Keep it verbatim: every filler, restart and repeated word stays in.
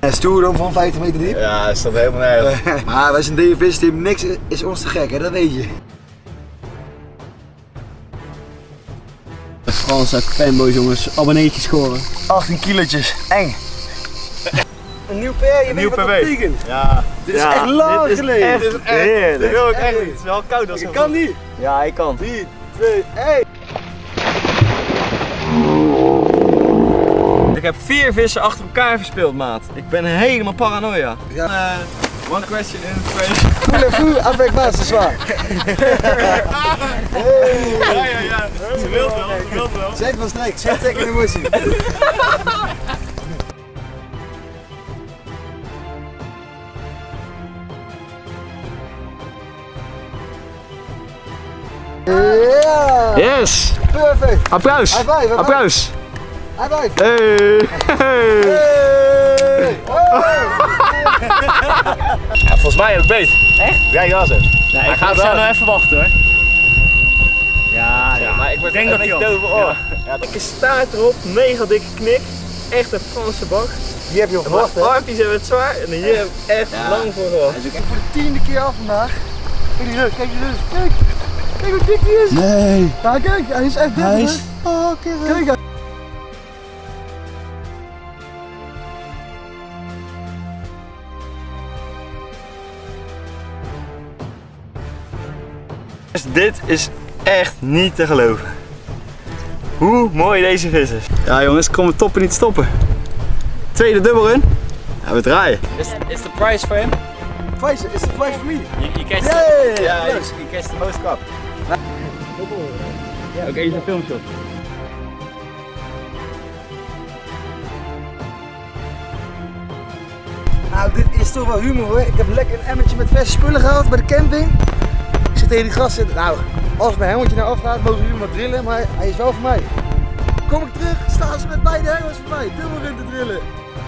En stoer om van vijftig meter diep. Ja, dat is toch helemaal nergens. Maar wij zijn D F visteam, niks is ons te gek, hè? Dat weet je. Frans heeft fanboys jongens, abonneetjes scoren. achttien kilootjes, eng. Een nieuw P R, je Een nieuw weet wat P dat W. betekent. Ja. Dit is echt lang geleden. Echt, dit is echt heerlijk. Dit wil ik echt niet. Het is wel koud als Ik het kan niet. Ja, ik kan. drie, twee, één. Ik heb vier vissen achter elkaar verspeeld, maat. Ik ben helemaal paranoia. Ja. Uh, one question in question. Voelen, voelen, avec was, dat is waar. Ja, ja, ja. Ze wilt wel, ze wilt wel. Zeg van strijk, zeg tegen de emotie. Ja! Yes! Perfect! Applaus! High five, high five. Applaus! High five! Hey! Hey! Hey! Ja, volgens mij heb ik beet. Echt? Ja, ja, zo. Nee, Hij ik gaat ga wel. nog even wachten hoor. Ja, ja. Maar ik word denk dat hij doof. overal. Ja. Dikke staart erop, mega dikke knik. Echt een Franse bak. Die heb je op En gewacht, hè? mijn armpjes hebben het zwaar en hier heb ik echt Ja. lang voor gewacht. Hij is ook echt voor de tiende keer af vandaag. Kijk die rug, kijk die rug, kijk! Kijk hoe dik die is! Nee! Ja, kijk, hij is echt dik. Hij is... Oh, kijk! Kijk! Dus dit is echt niet te geloven. Hoe mooi deze vis is. Ja jongens, ik kon mijn toppen niet stoppen. Tweede dubbelrun. Ja, we draaien. Is, is the prize for him? Price, is the price for me? You, you catch Yay! the, yeah, you, Yes. you catch the most cup. Oké, hier is een filmshot. Nou, dit is toch wel humor hoor. Ik heb lekker een emmertje met verse spullen gehaald bij de camping. Ik zit tegen die gasten. Nou, als mijn helmetje nou afgaat, mogen jullie maar drillen, maar hij is wel voor mij. Kom ik terug, staan ze met beide hengels voor mij. Dubbelrun te drillen.